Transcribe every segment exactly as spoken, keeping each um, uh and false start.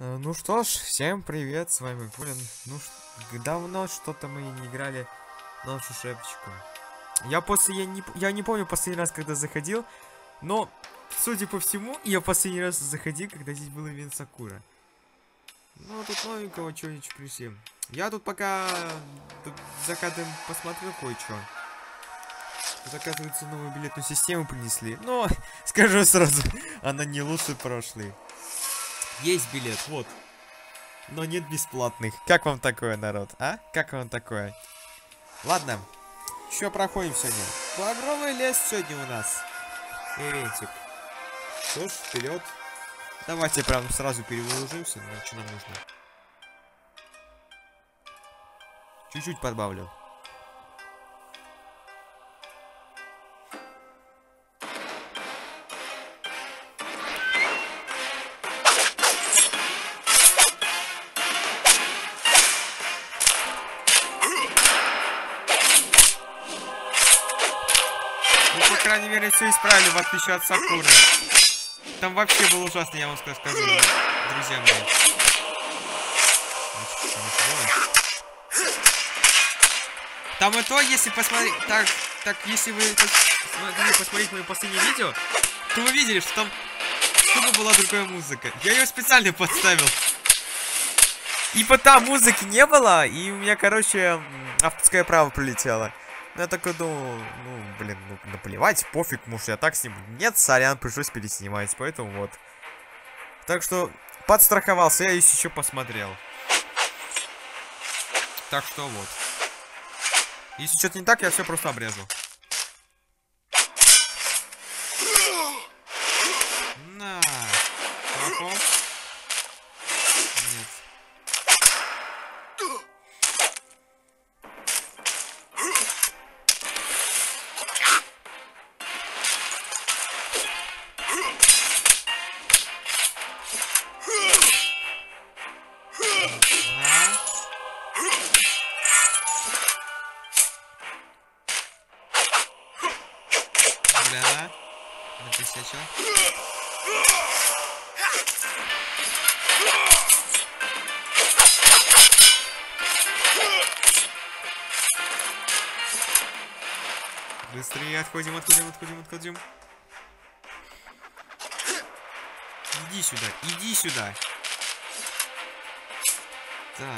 Ну что ж, всем привет, с вами Кулин. Ну, давно что-то мы не играли нашу шепчику. Я после, я не, я не помню последний раз, когда заходил, но, судя по всему, я последний раз заходил, когда здесь был ивент Сакура. Ну, тут новенького чего-нибудь пришли. Я тут пока тут за кадром посмотрел кое-что. Тут, оказывается, новую билетную систему принесли. Но, скажу сразу, она не лучше прошлой. Есть билет, вот. Но нет бесплатных. Как вам такое, народ, а? Как вам такое? Ладно. Что проходим сегодня? Багровый лес сегодня у нас. Ивентик. Что ж, вперед. Давайте прям сразу перевооружимся. Ну, что нам нужно? Чуть-чуть подбавлю. По крайней мере, все исправили, в отличие от Сакуры. Там вообще было ужасно, я вам скажу, друзья мои. Там и то, если посмотреть, так, так, если вы смогли посмотреть мое последнее видео, то вы видели, что там тупо была другая музыка. Я ее специально подставил. И потом музыки не было, и у меня, короче, авторское право прилетело. Ну, я такой думал, ну, блин, ну, наплевать, пофиг, может, я так сниму. Нет, сорян, пришлось переснимать, поэтому вот. Так что, подстраховался, я еще посмотрел. Так что вот. Если что-то не так, я все просто обрежу. На. Ого. Нет. Да. Накосячил. Быстрее отходим, отходим, отходим, отходим. Иди сюда, иди сюда. Так.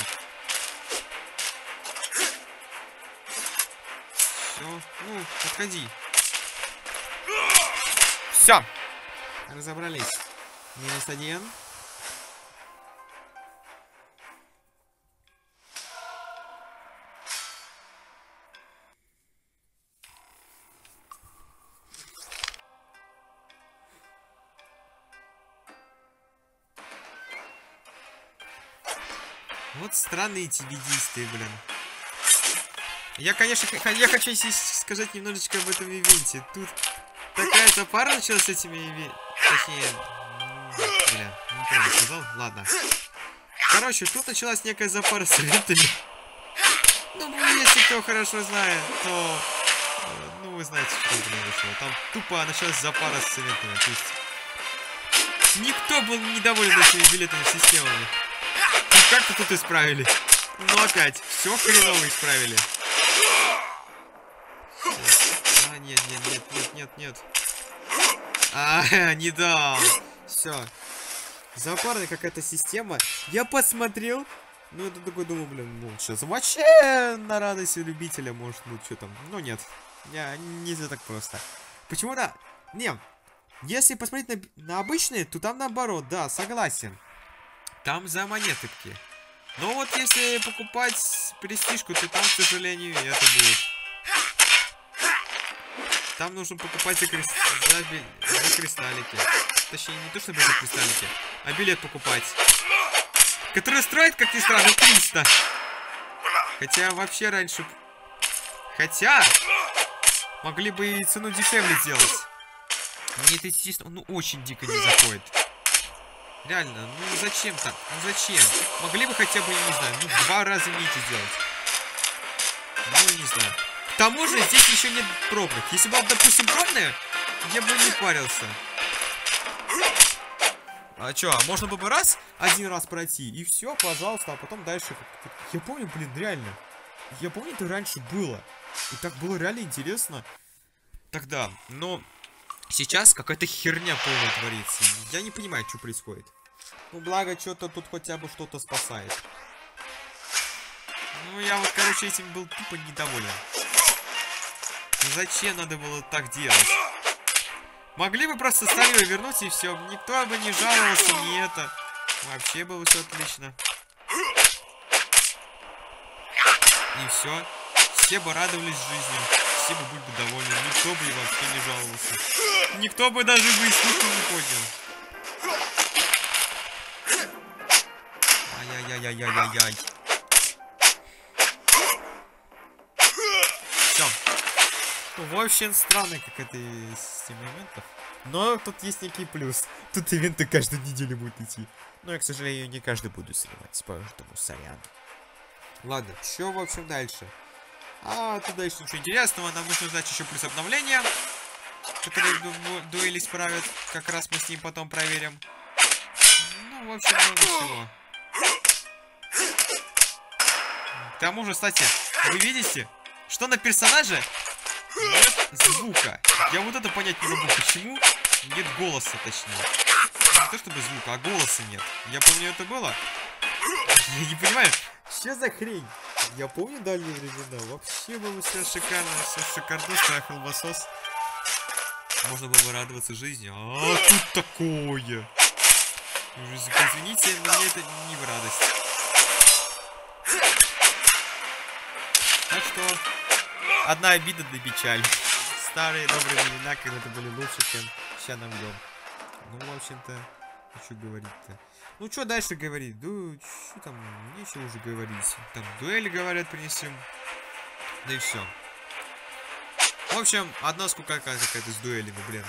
Все, ну, подходи. Все, разобрались. Минус один. Вот странные эти видисты, блин. Я, конечно, я хочу сказать немножечко об этом ивенте. Тут такая запара началась с этими ивентами. Точнее, бля, не правильно сказал. Ладно. Короче, тут началась некая запара с ивентами. Ну, если кто хорошо знает, то... Ну, вы знаете, что произошло. Там тупо началась запара с ивентами. То есть... Никто был недоволен этими билетными системами. Ну, как-то тут исправили. Ну, опять. Все хреново исправили. А, нет, нет, нет, нет, нет, нет. А, не дал. Все. Запарная какая-то система. Я посмотрел. Ну, это такой думаю, блин, ну, сейчас вообще на радость любителя, может, ну, что там. Ну, нет. Я, нельзя так просто. Почему-то... Не. Если посмотреть на, на обычные, то там наоборот, да, согласен. Там за монетки. Но вот если покупать престижку, то там, к сожалению, это будет. Там нужно покупать за, крест... за, бил... за кристаллики. Точнее, не то чтобы за кристаллики, а билет покупать. Который стоит, как ни странно, триста. Хотя вообще раньше... Хотя... Могли бы и цену дешевле сделать. Мне это, естественно, ну очень дико не заходит. Реально, ну зачем так? Ну зачем? Могли бы хотя бы, я не знаю, ну два раза меньше сделать. Ну, не знаю. К тому же здесь еще нет пробок. Если бы, допустим, пробная, я бы не парился. А чё, а можно было бы раз, один раз пройти, и все, пожалуйста, а потом дальше... Я помню, блин, реально. Я помню, это раньше было. И так было реально интересно. Тогда, но... Сейчас какая-то херня полная творится. Я не понимаю, что происходит. Ну, благо, что-то тут хотя бы что-то спасает. Ну, я вот, короче, этим был тупо недоволен. Зачем надо было так делать? Могли бы просто старые вернуть и все. Никто бы не жаловался, ни это. Вообще было все отлично. И все. Все бы радовались жизни. Все бы были бы довольны. Никто бы и вообще не жаловался. Никто бы даже бы и слуху не поднял. Ай-яй-яй-яй-яй-яй. Все. Ну, в общем, странно, как это из моментов. Но тут есть некий плюс. Тут ивенты каждую неделю будут идти. Но я, к сожалению, не каждый буду снимать, поэтому сорян. Ладно, что, в общем, дальше? А, тут дальше ничего интересного. Нам нужно ждать еще плюс обновления, которые ду дуэли исправят. Как раз мы с ним потом проверим. Ну, в общем, много всего. К тому же, кстати, вы видите, что на персонаже нет звука. Я вот это понять не могу, почему нет голоса, точнее. Не то чтобы звука, а голоса нет. Я помню, это было. Я не понимаю, что за хрень? Я помню дальние времена. Вообще было все шикарно, все шикарно, страхал лосос. Можно было радоваться жизни. А тут такое. Извините, но мне это не в радость. Так что одна обида да печаль. Старые добрые времена, когда это были лучше, чем сейчас нам дом. Ну, в общем-то, что говорить-то. Ну, что дальше говорить? Да, что там, нечего уже говорить. Там дуэли, говорят, принесем. Да и все. В общем, одна скука какая-то с дуэлями, блин.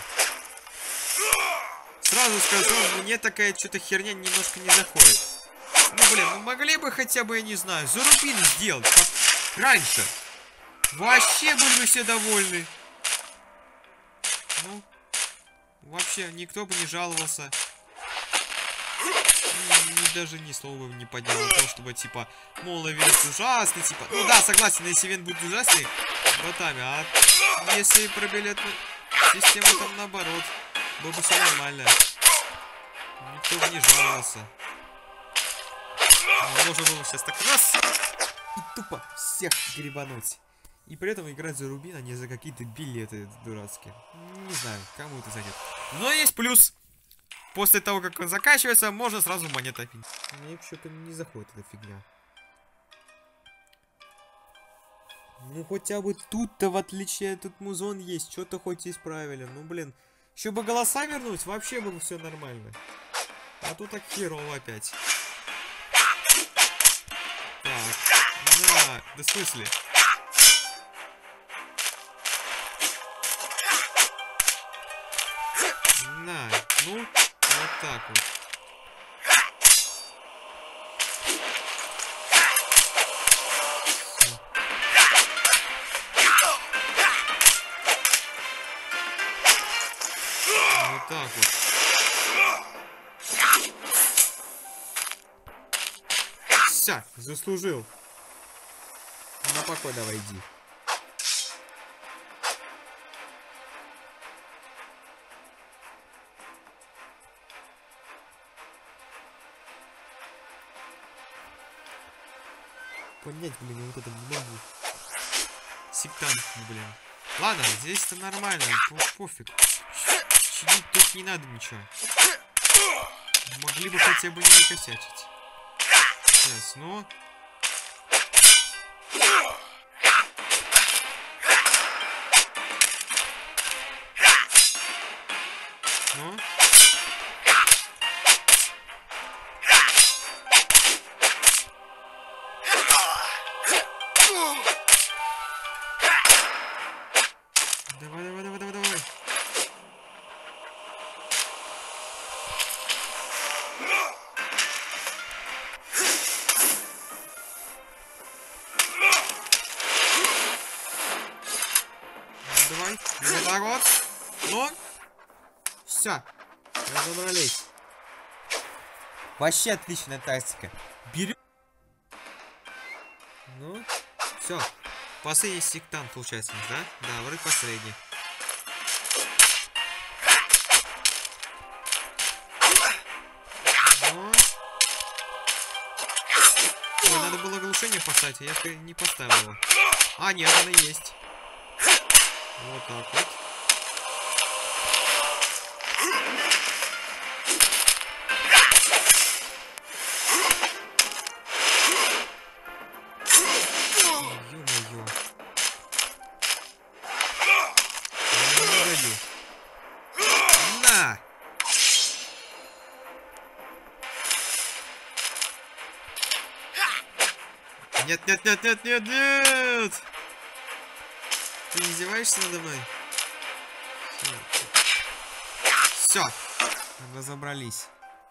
Сразу скажу, мне такая что-то херня немножко не заходит. Ну, блин, ну могли бы хотя бы, я не знаю, за рубин сделать, как раньше. Вообще были бы все довольны. Ну, вообще, никто бы не жаловался. Ни, даже ни слова бы не поднял о том, чтобы, типа, мол, ивент ужасный, типа... Ну да, согласен, если ивент будет ужасный, ботами, а если про билетную систему, там наоборот, было бы все нормально. Никто бы не жаловался. А можно было сейчас так раз и тупо всех гребануть. И при этом играть за рубин, а не за какие-то билеты дурацкие. Не знаю, кому это зайдет. Но есть плюс. После того, как он заканчивается, можно сразу монету опить. Мне что-то не заходит эта фигня. Ну хотя бы тут-то, в отличие, тут музон есть. Что-то хоть исправили. Ну блин. Еще бы голоса вернуть, вообще было все нормально. А тут так херово опять. Так. На. Да в смысле? На. Ну. Вот так вот. Вот так вот. Все, заслужил. На покой давай иди. Понять, блин, я вот это не могу. Сектант, блин. Ладно, здесь-то нормально, по пофиг. Чинить тут не надо ничего. Могли бы хотя бы не накосячить. Сейчас, ну. Ну. Давай, давай, давай, давай, давай. Давай, вот так вот. Ну, все, разобрались. Вообще отличная тактика. Берем. Ну, все. Последний сектант получается, да? Да, вроде последний. Но... Ой, надо было оглушение поставить, а я не поставил его. А, нет, оно есть. Вот так вот. Ё-моё. На! Нет, нет, нет, нет, нет, нет! Ты издеваешься надо мной? Все, разобрались.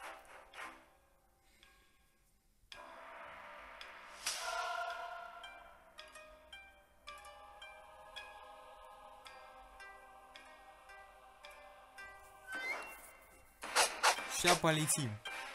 Сейчас полетим.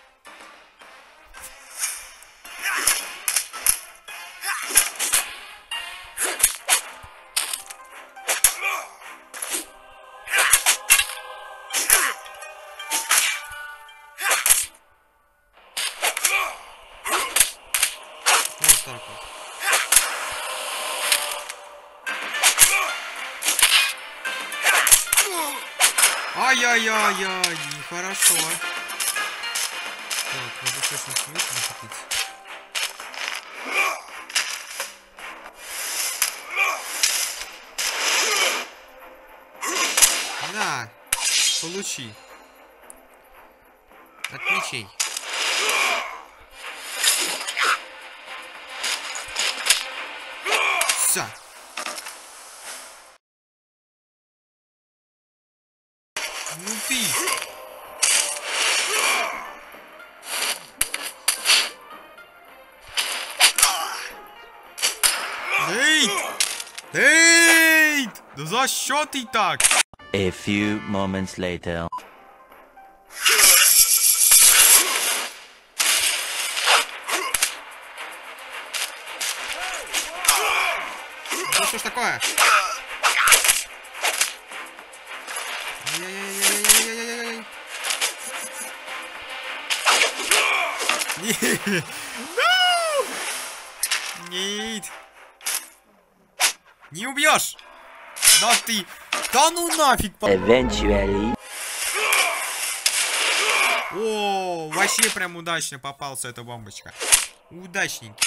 Вот так вот. Ай-яй-яй-яй, нехорошо. Так, надо точно смыть накопить. На, получи. От мечей. Все. Ну ты. Дейт! Дейт! Да за что ты так? A few moments later. Ну что ж такое? Ай-яй-яй-яй-яй-яй-яй-яй. Нет. Не убьешь! Да ты! Да ну нафиг! Eventually. О, вообще прям удачно попался эта бомбочка. Удачненький.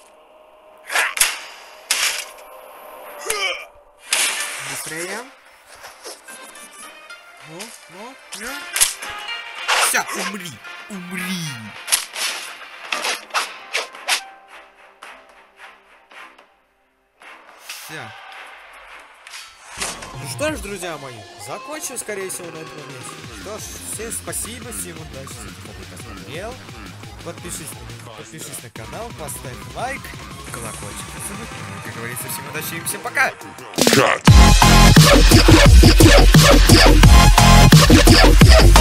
Быстрее. Ну, ну, ну. Вся, умри, умри. Все. Ну что ж, друзья мои, закончим, скорее всего, на этом месте. Что ж, всем спасибо, всем удачи, кто посмотрел. Подпишись на, подпишись на канал, поставь лайк, колокольчик. Как говорится, всем удачи и всем пока! Cut.